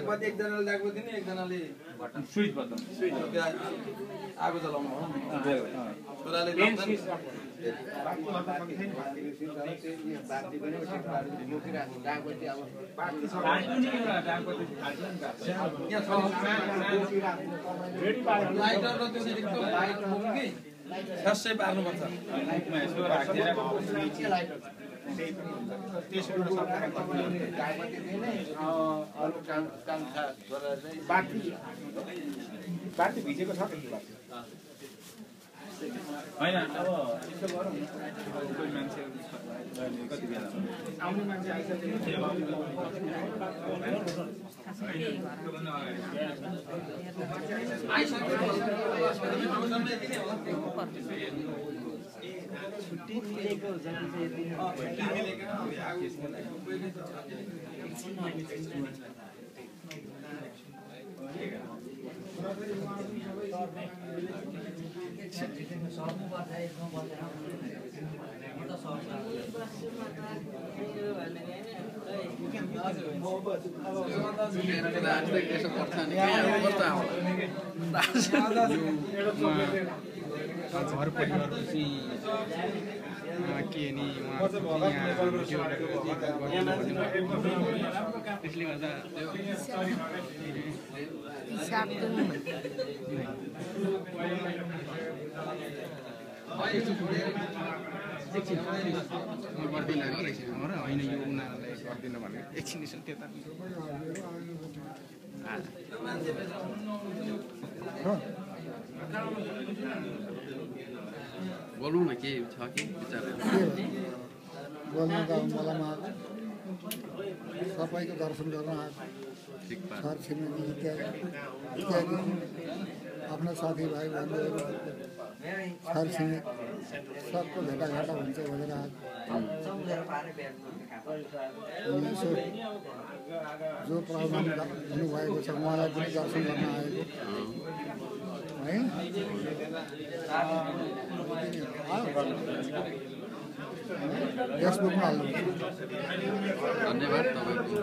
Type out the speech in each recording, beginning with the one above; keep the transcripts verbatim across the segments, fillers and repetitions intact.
डाकपति एकजनाले डाकपति नि एकजनाले स्विच बटन स्विच आगो जलाउनु हो छोराले लाइटर र त्यो एकदम लाइट मुकी सबै पार्नुपर्छ बाटी भिजेको छ होइन अब यसो गरौँ कोही मान्छे कति बेला आउने मान्छे आइसक्यो छुट्टी मिलेको जति घर परिवार खुसी के नि त्यसले गर्दा गर्दैन रहेछ र होइन यो उनीहरूलाई गर्दैन भने एकछिन यसो त्यता बोल्नु न के छ कि विचार बोल्न त मलाई सबैको दर्शन गर्न आएको छर छिमेकी इत्यादि इत्यादि आफ्ना साथीभाइ बन्धुहरू छर छिमेक सबको भेटाघाटा हुन्छ भनेर आएको जो प्रावधान हुनुभएको छ उहाँलाई पनि दर्शन गर्न आएको है फेसबुकमा हाल्नु धन्यवाद तपाईँको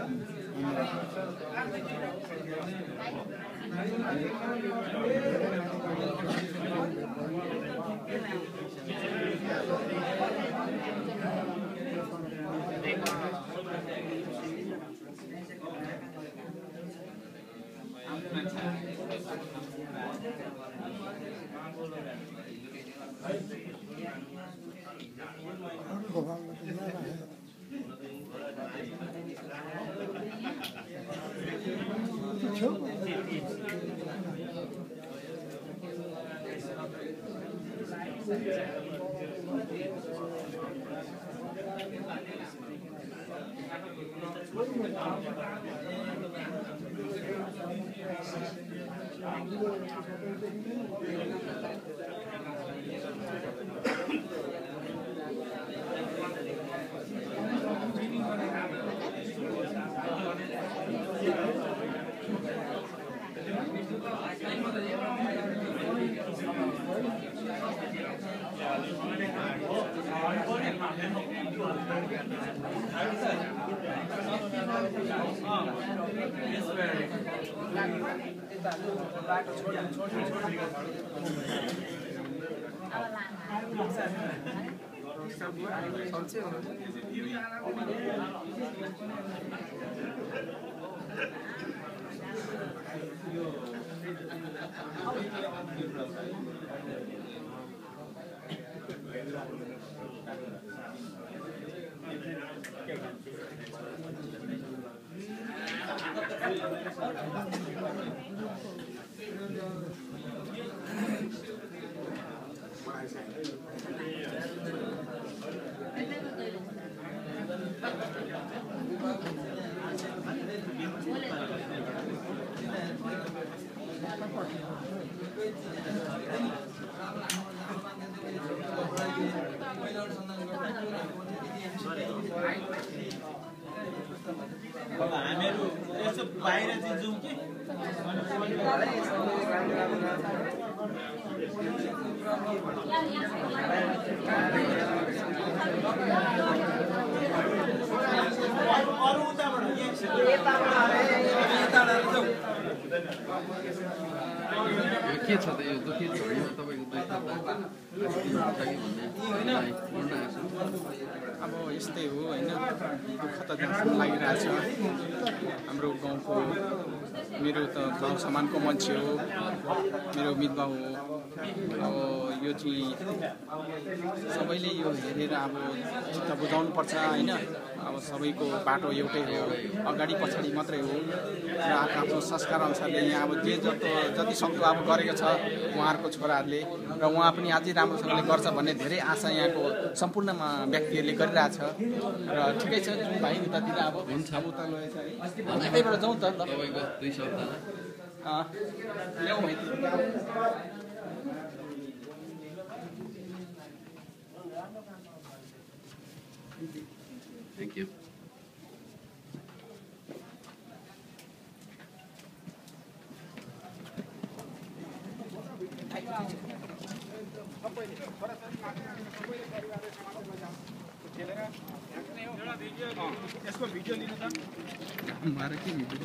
हामीहरू यसो बाहिर चाहिँ जाउँ कि अरू उताबाट यो के छ त यो दुःखी छोड्यो तपाईँको दुई खाता छ कि भन्ने पूर्ण आशा अब यस्तै हो होइन दुःख त जहाँसम्म लागिरहेछ हाम्रो गाउँको मेरो त गाउँ समानको मान्छे हो मेरो मितबा हो अब यो चाहिँ सबैले यो हेरेर अब चित्त बुझाउनु पर्छ होइन अब सबैको बाटो एउटै हो अगाडि पछाडि मात्रै हो र आफ्नो आफ्नो संस्कार अनुसारले यहाँ अब जे जस्तो जति सक्दो अब गरेको छ उहाँहरूको छोराहरूले र उहाँ पनि अझै राम्रोसँगले गर्छ भन्ने धेरै आशा यहाँको सम्पूर्ण व्यक्तिहरूले गरिरहेछ र ठिकै छ जुन भाइ उतातिर अब हुन्छ अब उता लगेछ है यतैबाट जाउँ त ल तपाईँको दुई शब्द ल्याउँ है थ्याङ्क यू यसको भिडियो लिनु त मारे के भिडियो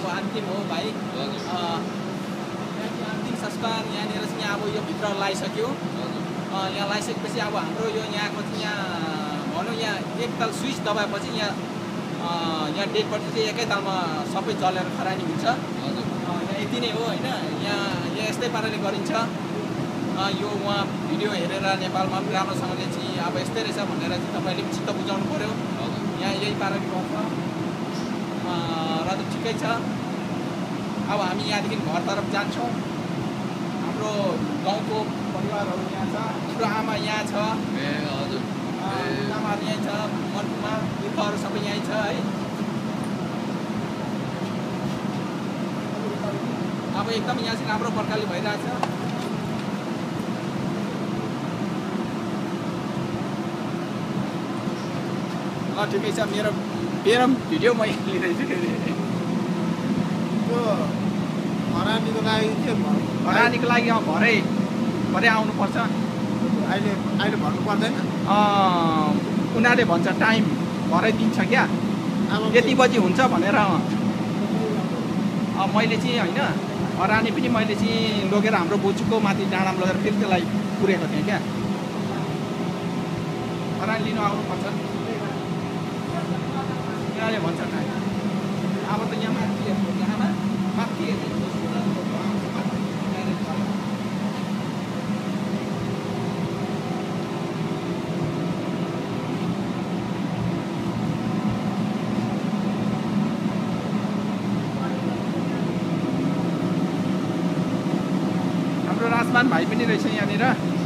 अन्तिम हो भाइ अन्तिम संस्कार यहाँनिर चाहिँ यहाँ अब यो भित्र लगाइसक्यो यहाँ लगाइसकेपछि अब हाम्रो यो यहाँको चाहिँ यहाँ भनौँ यहाँ एकताल स्विच दबाएपछि यहाँ यहाँ डेटपट्टि चाहिँ एकैतालमा सबै जलेर खरानी हुन्छ यति नै हो होइन यहाँ यस्तै पाराले गरिन्छ यो उहाँ भिडियो हेरेर नेपालमा पनि राम्रोसँगले चाहिँ अब यस्तै रहेछ भनेर चाहिँ तपाईँले पनि चित्त बुझाउनु पऱ्यो यहाँ यही पाराले गर्छ र त ठिकै छ अब हामी यहाँदेखि घरतर्फ जान्छौँ हाम्रो गाउँको परिवारहरू यहाँ छ हाम्रो आमा यहाँ छ आमाहरू यहीँ छ मनमा दुःखहरू सबै यहीँ छ है अब एकदम यहाँ चाहिँ राम्रो प्रकारले भइरहेछ ल ठिकै छ मेरो मेरो भिडियो म लिँदैछु त्यो हरानीको लागि के हरानीको लागि अब भरे भरे आउनुपर्छ अहिले अहिले भन्नु पर्दैन उनीहरूले भन्छ टाइम भरे दिन्छ क्या यति बजी हुन्छ भनेर मैले चाहिँ होइन हरानी पनि मैले चाहिँ लगेर हाम्रो बोजूको माथि डाँडामा लगेर फेरि त्यसलाई पुर्याएको थिएँ क्या हरानी लिनु आउनुपर्छ यहाँले भन्छ टाइम अब त यहाँ माथि यहाँमा माथि राजमान भाइ पनि रहेछ यहाँनिर